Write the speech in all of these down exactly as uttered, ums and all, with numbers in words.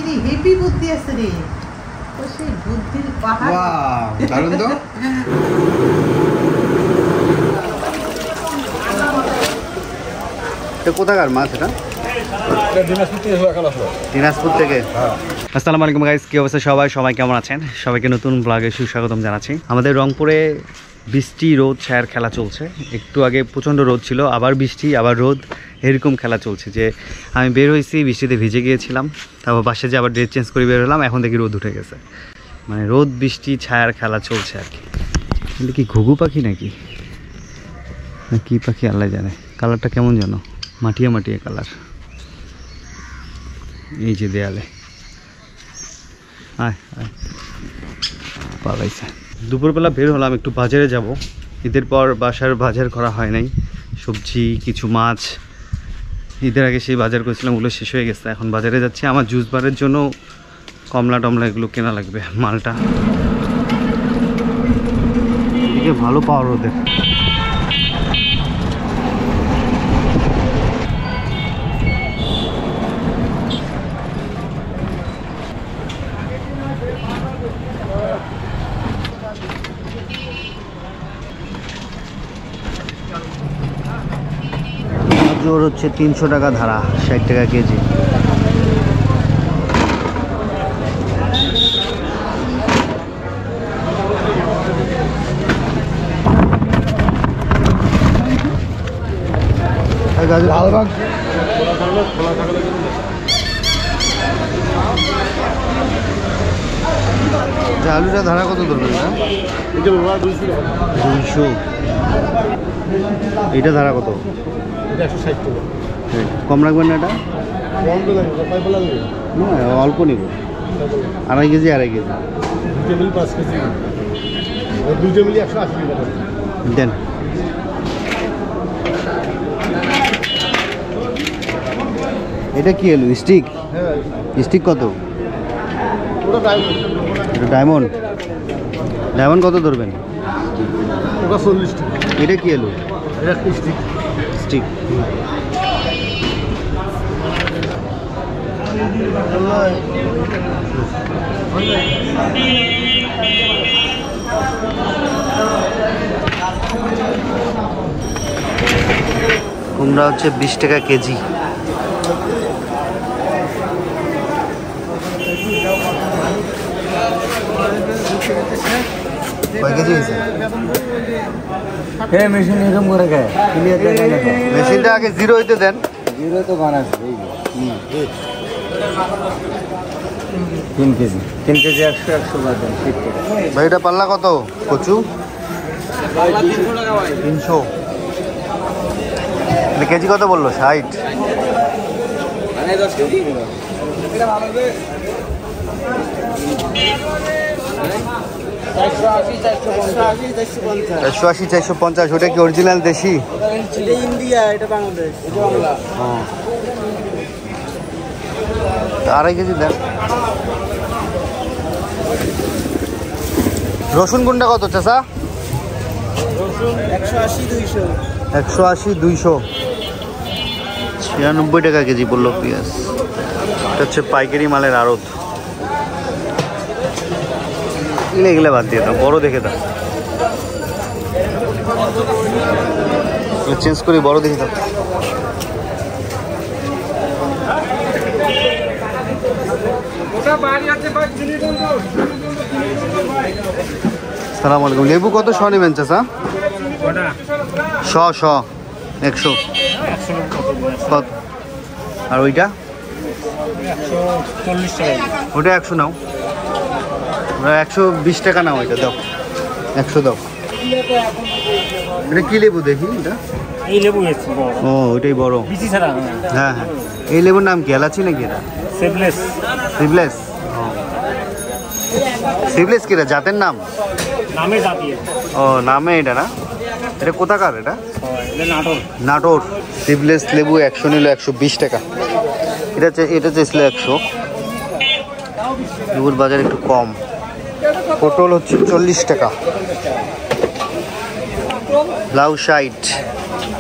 রে হেভি বুদ্ধি আছে রে তো সেই বুদ্ধির পাহাড় ওয়াও দারুণ তো এটা কোথাকার মাছ এটা দিনাজপুর থেকে আসসালামু আলাইকুম গাইস কি অবস্থা সবাই সবাই কেমন আছেন সবাইকে নতুন ব্লগে সুস্বাগতম জানাচ্ছি আমাদের রংপুরে বৃষ্টি রোদ ছায়ার খেলা চলছে একটু আগে প্রচণ্ড রোদ ছিল আবার বৃষ্টি আবার রোদ এরকম খেলা চলছে যে আমি বের হয়েছি বৃষ্টিতে ভিজে গিয়েছিলাম তারপর বাসে যে আবার ড্রেস চেঞ্জ করে বের হলাম এখন দেখি রোদ উঠে গেছে মানে রোদ বৃষ্টি ছায়ার খেলা চলছে আর কি কিন্তু কি ঘুঘু পাখি নাকি না কী পাখি আল্লাহ জানে কালারটা কেমন জানো মাটিয়া মাটিয়া কালার এই যে দেয়ালে আয় আয় পালাইছে দুপুরবেলা বের হলাম একটু বাজারে যাব ঈদের পর বাসার বাজার করা হয় নাই সবজি কিছু মাছ ঈদের আগে সেই বাজার করেছিলাম ওগুলো শেষ হয়ে গেছে এখন বাজারে যাচ্ছি আমার জুস বারের জন্য কমলা টমলা এগুলো কেনা লাগবে মালটা এদিকে ভালো পাওয়ার ওদের গাজর হচ্ছে তিনশো টাকা ধারা ষাট টাকা কেজি আলুটা ধারা কত ধরবে দুইশো এইটা ধারা কত কম রাখবেন না এটা অল্প নিব আড়াই কেজি আড়াই কেজি দেন এটা কি এলো স্টিক স্টিক কত ডায়মন্ড ডায়মন্ড কত ধরবেন এটা কি এলো স্টিক স্টিক কুমড়া হচ্ছে বিশ টাকা কেজি কয় কেজি হয়েছে মেশিন এরকম করে খায় মেশিনটা আগে জিরো হইতে দেন জিরো তো বানাচ্ছে তিন কেজি তিন কেজি একশো একশো ভাই এটা পাল্লা কত কচু তিনশো কেজি কত বললো ষাট চারশো আশি চারশো পঞ্চাশ ওটা কি অরিজিনাল দেশি আড়াই কেজি দেন রসুন কোনটা কত চাষা একশো আশি দুইশো একশো আশি দুইশো ছিয়ানব্বই টাকা কেজি বললো পেঁয়াজ এটা হচ্ছে পাইকারি মালের আড়ত এগুলো বাদ দিয়ে দাও বড় দেখে দাও চেঞ্জ করি বড় দেখে দাও সালাম আলাইকুম লেবু কত শ নেবেন চাচা শ শ একশো কত আর ওইটা ওটা একশো নাও একশো বিশ টাকা নাও এটা দাও একশো দাও এটা কি লেবু দেখি এটা এই লেবু ও ওইটাই বড় হ্যাঁ হ্যাঁ এই লেবুর নাম কি এলাচি নাকি এটা সিভলেস সিভলেস সিভলেস কি এটা জাতের নাম নামে জাতি ও নামে এটা না এটা কোথাকার এটা নাটোর নাটোর সিভলেস লেবু একশো নিল একশো বিশ টাকা এটা এটা চেয়েছিল একশো লেবুর বাজার একটু কম পটল হচ্ছে চল্লিশ টাকা লাউ ষাট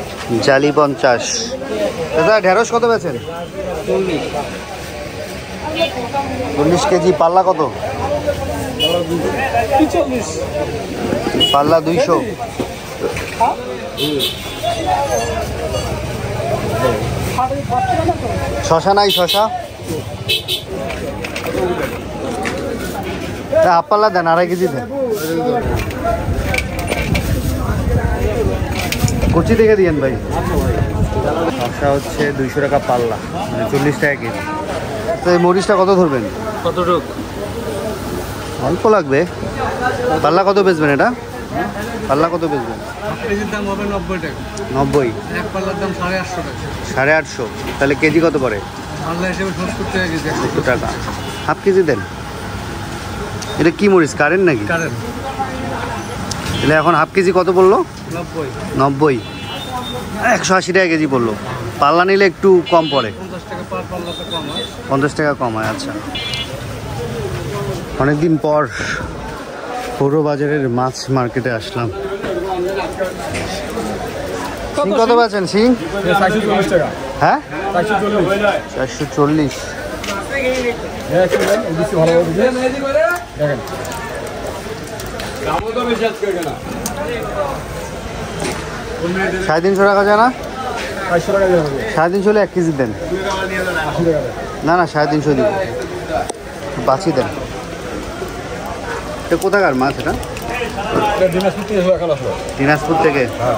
জালি পঞ্চাশ দাদা ঢেঁড়স কত বেছেন চল্লিশ কেজি পাল্লা কত? পাল্লা দুইশো। শশা নাই? শশা হাফ পাল্লা দেন, আড়াই কেজি দেন। কুচি দেখে দিয়েন ভাই। শশা হচ্ছে দুইশো টাকা পাল্লা, মানে চল্লিশ টাকা কেজি। তো এই মরিচটা কত ধরবেন? কতটুক? অল্প লাগবে। পাল্লা কত বেচবেন এটা? পাল্লা কত বেচবেন? কেজির দাম হবে নব্বই টাকা। নব্বই? এক পাল্লার দাম সাড়ে আটশো টাকা। সাড়ে আটশো? তাহলে কেজি কত পড়ে? পাল্লা হিসেবে সত্তর টাকা কেজি। সত্তর টাকা। হাফ কেজি দেন। এটা কি মরিচ, কারেন্ট নাকি? কারেন্ট। তাহলে এখন হাফ কেজি কত পড়লো? নব্বই। নব্বই। একশো আশি টাকা কেজি পড়লো। পাল্লা নিলে একটু কম পড়ে, পঞ্চাশ টাকা পার পাল্লাতে কম হয়। পঞ্চাশ টাকা কম হয়। আচ্ছা, অনেকদিন পর পৌর বাজারের মাছ মার্কেটে আসলাম। সিং কত পাচ্ছেন? সিং চারশো চল্লিশ টাকা। হ্যাঁ, চারশো চল্লিশ। চারশো চল্লিশ। দেখেন সাড়ে তিনশো টাকা যায় না? চারশো টাকা দিয়ে হবে। সাড়ে তিনশো হলে এক কেজি দেন। আশি টাকা। না না, সাড়ে তিনশো দিব, বাঁচি দেন। এটা কোথাকার মাছ? এটা এটা দিনাজপুর থেকে এখানে আসলো। দিনাজপুর থেকে? হ্যাঁ।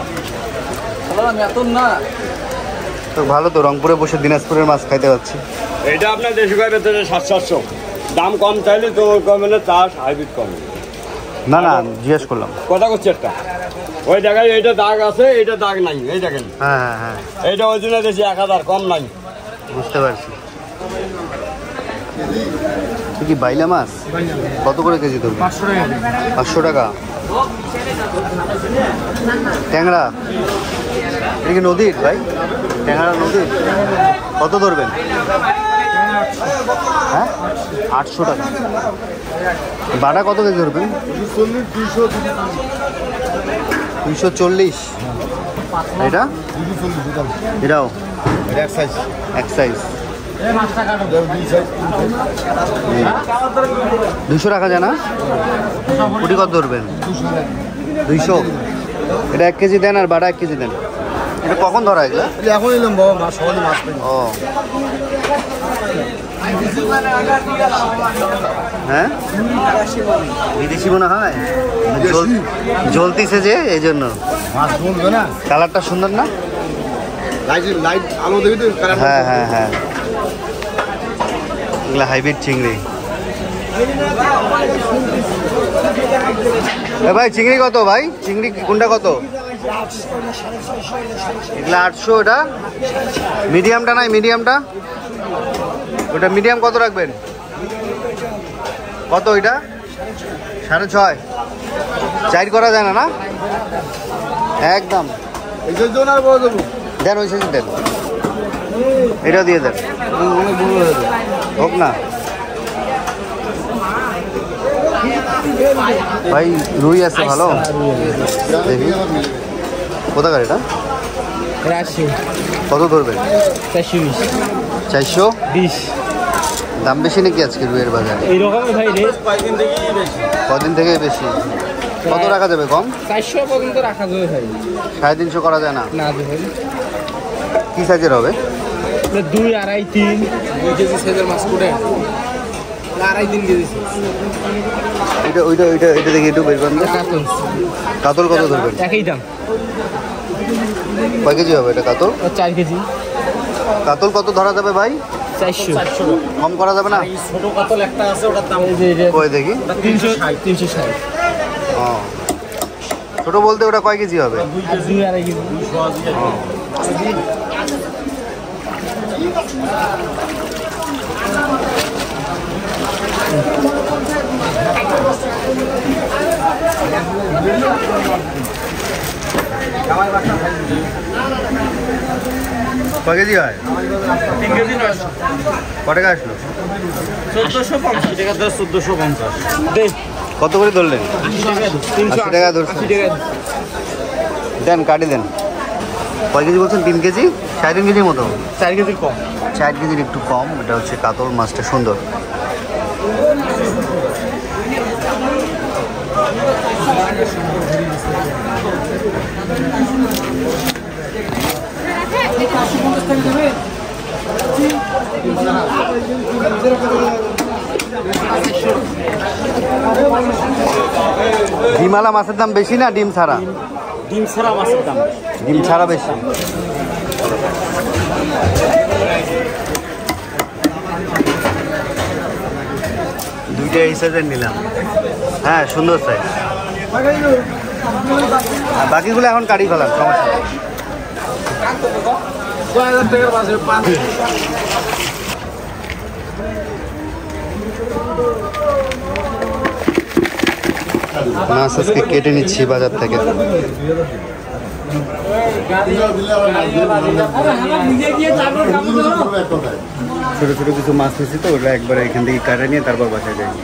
তো ভালো তো, রংপুরে বসে দিনাজপুরের মাছ খাইতে পাচ্ছি। এটা আপনার দেশি গায়ে বেতনে সাত সাতশো। দাম কম চাইলে তো কমে, চাষ হাইব্রিড কমে। না না, জিজ্ঞেস করলাম। কথা করছি একটা, ওই জায়গায় এইটা দাগ আছে, এইটা দাগ নাই। এই দেখেন, হ্যাঁ হ্যাঁ হ্যাঁ, এইটা ওই জন্য দেশি এক হাজার কম নাই। বুঝতে পারছি। কি বাইলা মাছ কত করে কেজি ধরবে? পাঁচশো টাকা। পাঁচশো টাকা। ট্যাংরা এটা কি নদীর ভাই? ট্যাংরা নদীর? কত ধরবেন? হ্যাঁ, আটশো টাকা। বাটা কত কেজি ধরবেন? দুইশো চল্লিশ। এটা এটাও এক সাইজ। দুশো টাকা যায় না? কুটি কত ধরবেন? দুইশো। এটা এক কেজি দেন, আর বাটা এক কেজি দেন। এটা কখন ধরা এগুলা? এখন এলাম বাবা, মাছ সকালে মাছ পাই। ও হ্যাঁ, বিদেশি মনে হয়, জল- জ্বলতিছে যে এই জন্য। মাছ বলবে না, কালারটা সুন্দর না? লাইট লাইট আলো দেখি তো। হ্যাঁ হ্যাঁ হ্যাঁ, এগুলা হাইব্রিড চিংড়ি। এ ভাই, চিংড়ি কত ভাই? চিংড়ি কোনটা কত? এগুলা আটশো। ওটা মিডিয়ামটা নাই? মিডিয়ামটা, ওটা মিডিয়াম কত রাখবেন? কত ওইটা? সাড়ে ছয়। চার করা যায় না? না একদম। দেন ওই সাইজ দেন, এটা দিয়ে দেন, হোক না ভাই। রুই আছে ভালো, দেখি কোথাকার এটা? কত ধরবেন? চারশো বিশ। চারশো বিশ। দাম বেশি নাকি আজকে রুইয়ের বাজারে? এইরকমই ভাই রেট। কদিন থেকে বেশি? কত রাখা যাবে কম? চারশো পর্যন্ত রাখা যাবে ভাই। সাড়ে তিনশো করা যায় না? না ভাই, কি সাইজের হবে? দুই আড়াই তিন দুই কেজি সাইজের মাছ করে আড়াই তিন কেজি। এটা ওইটা ওইটা এটা দেখি একটু বের করেন তো। কাতল। কাতল কত ধরবেন? একই দাম। কয় কেজি হবে এটা কাতল? চার কেজি। কাতল কত ধরা যাবে ভাই? চারশো। কম করা যাবে না? ছোট কাতল একটা আছে, ওটার দাম কই দেখি। তিনশো তিনশো ষাট। ও, ছোট বলতে ওটা কয় কেজি হবে? দুই আড়াই কেজি। কয় কেজি হয়? তিন কেজি নয়শো। ক টাকা আসলো? চোদ্দোশো পঞ্চাশ টাকা। চোদ্দোশো পঞ্চাশ। কত করে ধরলেন? তিনশো আশি টাকা ধরছেন। আশি টাকা। দেন, কাটি দেন। কয় কেজি বলছেন? তিন কেজি? সাড়ে তিন কেজির মতো? চার কেজি কম। চার কেজির একটু কম, এটা হচ্ছে কাতল মাছটা সুন্দর। ডিমালা মাছের দাম বেশি না ডিম ছাড়া? ডিম ছাড়া মাছের দাম, ডিম ছাড়া বেশি। দুইটা এই সাইজের নিলাম। হ্যাঁ সুন্দর সাইজ। বাকিগুলো এখন কাটি ফেলাম, সমস্যা নেই। মাছ আজকে কেটে নিচ্ছি বাজার থেকে। ছোট ছোট কিছু মাছ নিয়েছি তো, ওটা একবার এখান থেকে কাটে নিয়ে তারপর বাসায় যাই।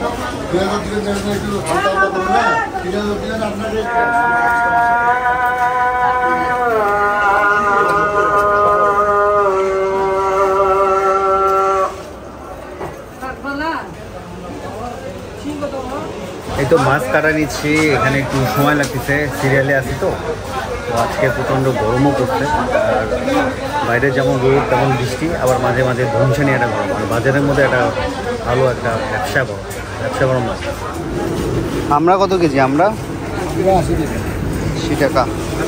এই তো মাছ কাটা নিচ্ছি, এখানে একটু সময় লাগতেছে, সিরিয়ালে আছি তো। তো আজকে প্রচণ্ড গরমও করছে, আর বাইরে যেমন রোদ তেমন বৃষ্টি, আবার মাঝে মাঝে ধুমছে নিয়ে একটা গরম। আর বাজারের মধ্যে একটা ভালো একটা ব্যবসা গরম, ব্যবসা গরম মাছ। আমরা কত কেজি? আমরা আশি টাকা।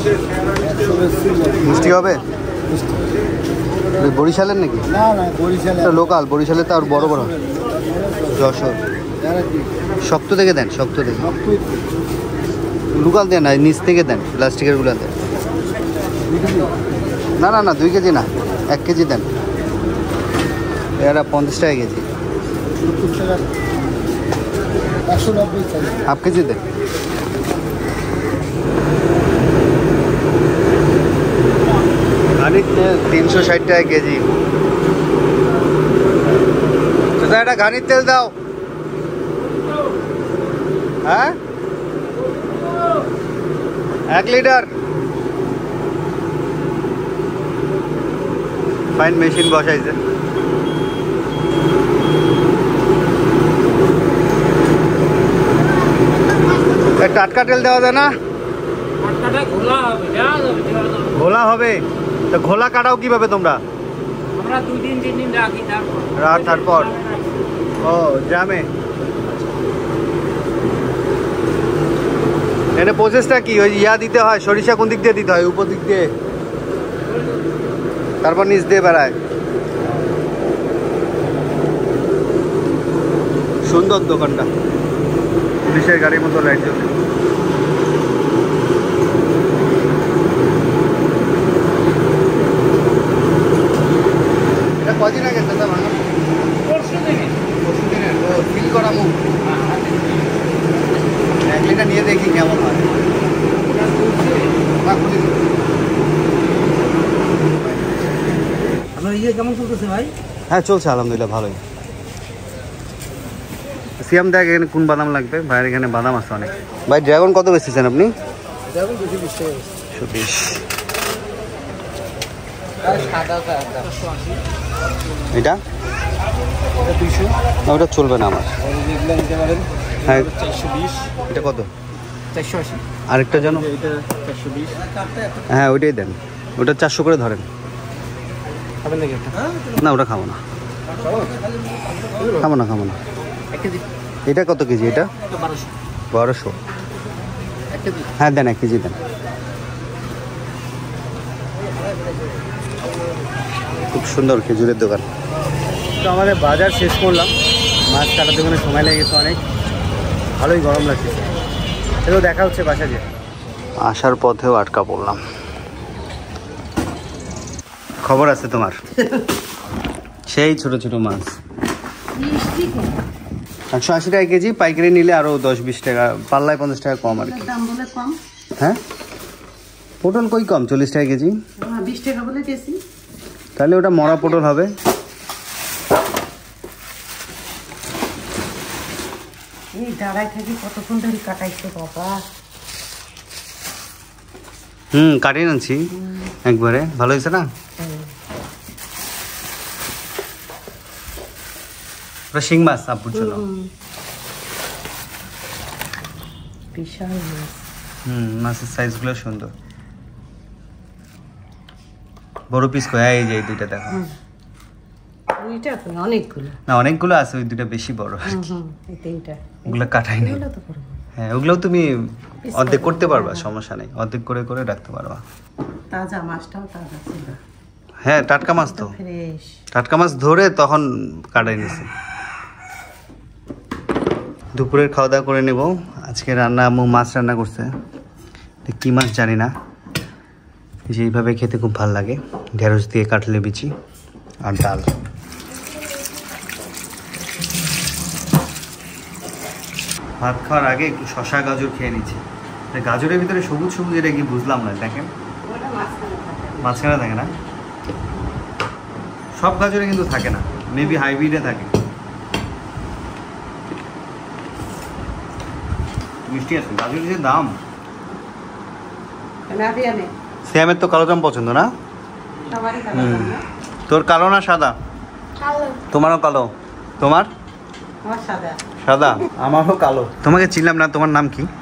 মিষ্টি হবে? বরিশালের নাকি? না না বরিশাল লোকাল, বরিশালে তো আর বড় বড়। যশোর। শক্ত থেকে দেন, শক্ত থেকে। লোকাল দেন না, নিচ থেকে দেন, প্লাস্টিকের গুলা দেন। না না না দুই কেজি না, এক কেজি দেন। এরা পঞ্চাশ টাকা কেজি। হাফ কেজি দেন। ঘানির তেল তিনশো ষাট টাকা কেজি। দাদা এটা ঘানির তেল দাও। হ্যাঁ এক লিটার। ফাইন মেশিন বসাইছে। টাটকা তেল দেওয়া যায় না? ঘোলা হবে তো? ঘোলা কাটাও কিভাবে তোমরা? রাত তারপর ও জামে। এনে প্রসেসটা কি? ওই ইয়া দিতে হয়, সরিষা কোন দিক দিয়ে দিতে হয়? উপর দিক দিয়ে, তারপর নিচ দিয়ে বেড়ায়। সুন্দর দোকানটা, পুলিশের গাড়ির মতো লাইট জ্বলে। এটা কদিন আগে দাদা ভাঙা? পরশু দিনে। পরশু দিনে ও ফিল করা মুখ। এক লিটার নিয়ে দেখি কেমন হয়। আপনার ইয়ে কেমন চলতেছে ভাই? হ্যাঁ চলছে আলহামদুলিল্লাহ ভালোই। সিয়াম দেখ এখানে কোন বাদাম লাগবে? ভাইয়ের এখানে বাদাম আছে অনেক। ভাই ড্রাগন কত বেচতেছেন আপনি? ড্রাগন দুশো বিশ টাকা। দুশো বিশ। এটা দুইশো। না ওটা চলবে না আমার। এগুলো নিতে পারেন। হ্যাঁ চারশো বিশ। এটা কত? চারশো আশি। আরেকটা জানো? এটা চারশো বিশ। হ্যাঁ ওইটাই দেন, ওটা চারশো করে ধরেন। খাবেন নাকি একটা? না ওটা খাবো না, খাবো না খাবো না। এক কেজি। এটা কত কেজি? এটা বারোশো। বারোশো। এক কেজি। হ্যাঁ দেন এক কেজি দেন। খুব সুন্দর খেজুরের দোকান। তো আমাদের বাজার শেষ করলাম, মাছ কাটার দোকানে সময় লেগে গেছে অনেক, ভালোই গরম লাগছে। এগুলো দেখা হচ্ছে বাসা দিয়ে। আসার পথেও আটকা পড়লাম। খবর আছে তোমার? সেই ছোট ছোট মাছ একশো আশি টাকা কেজি, পাইকারি নিলে আরো দশ বিশ টাকা, পাল্লায় পঞ্চাশ টাকা কম আর কি। দাম বলে কম। হ্যাঁ পটল কই কম, চল্লিশ টাকা কেজি। বিশ টাকা বলে কেজি। তাহলে ওটা মরা পটল হবে। এই দাঁড়ায় থাকি কতক্ষণ ধরে কাটাইছে বাবা। হুম কাটিয়ে আনছি একবারে, ভালো হয়েছে না? ওটা শিং মাছ আব্বুর জন্য। বিশাল মাছ। হুম, মাছের সাইজগুলো সুন্দর। বড় পিস কয়, এই যে এই দুইটা দেখো। ওইটা তো অনেকগুলো। না অনেকগুলো আছে, ওই দুইটা বেশি বড়। হুম হুম, এই তিনটা। ওগুলো কাটাই নেই। এগুলো তো করবো। হ্যাঁ, ওগুলোও তুমি অর্ধেক করতে পারবা, সমস্যা নেই, অর্ধেক করে করে রাখতে পারবা। তাজা মাছটাও তাজা ছিল। হ্যাঁ, টাটকা মাছ তো। ফ্রেশ। টাটকা মাছ ধরে তখন কাটাই নিছি। দুপুরের খাওয়া দাওয়া করে নেব। আজকে রান্না আম্মু মাছ রান্না করছে, কি মাছ জানি না। এইভাবে খেতে খুব ভালো লাগে, ঢেঁড়স দিয়ে কাটলে বিচি আর ডাল। ভাত খাওয়ার আগে একটু শশা গাজর খেয়ে নিচ্ছি। গাজরের ভিতরে সবুজ সবুজ, এটা কি বুঝলাম না। দেখেন মাঝখানে থাকে না, সব গাজরে কিন্তু থাকে না, মেবি হাইব্রিডে থাকে। মিষ্টি আছে গাজরের যে দাম। শ্যামের তো কালো জাম পছন্দ না? হুম, তোর কালো না সাদা? তোমারও কালো। তোমার? সাদা। আমারও কালো। তোমাকে চিনলাম না, তোমার নাম কি?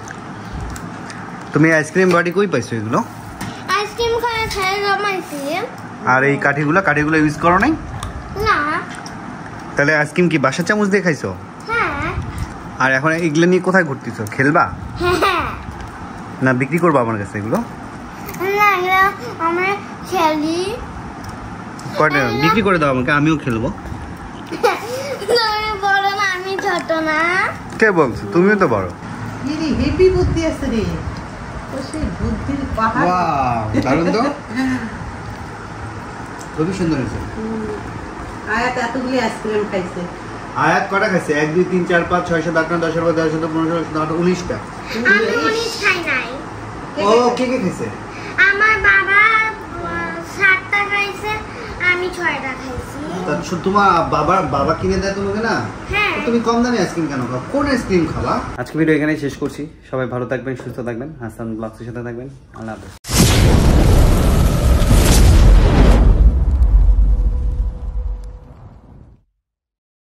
তুমি আইসক্রিম বাড়ি কই পাইছো এগুলো? আইসক্রিম খাওয়া খাই জমাইছি। আর এই কাঠিগুলো কাঠিগুলো ইউজ করো নাই? না। তাহলে আইসক্রিম কি বাসার চামচ দিয়ে খাইছো? হ্যাঁ। আর এখন এগুলো নিয়ে কোথায় ঘুরতেছো? খেলবা হ্যাঁ। না বিক্রি করবা আমার কাছে এগুলো? না, এগুলো আমরা খেলি। কয়টা বিক্রি করে দাও আমাকে, আমিও খেলবো। তুমি বড় না, আমি ছোট না। কে বলছো? তুমিও তো বড়। ইরি হেভি বুদ্ধি আছে রে। তো সেই বুদ্ধির পাহাড়। ওয়াও, দারুণ তো। খুবই সুন্দর হয়েছে। আয়াত এতগুলি আইসক্রিম খাইছে। আয়াত কটা খাইছে? এক দুই তিন চার পাঁচ ছয় সাত আট নয় দশ এগারো দশ চোদ্দ পনেরো ষোলো সতেরো আঠারো উনিশটা। আমি উনিশ খাই নাই। ও কে কে খাইছে? আমার বাবা সাতটা খাইছে, আমি ছয়টা খাইছি। তা তোমার বাবার বাবা কিনে দেয় তোমাকে না? হ্যাঁ। তো তুমি কম দামে আইসক্রিম কেন খাও? কোন আইসক্রিম খাবা? আজকে ভিডিও এখানেই শেষ করছি। সবাই ভালো থাকবেন, সুস্থ থাকবেন, হাসান ব্লগসের সাথে থাকবেন। আল্লাহ হাফেজ।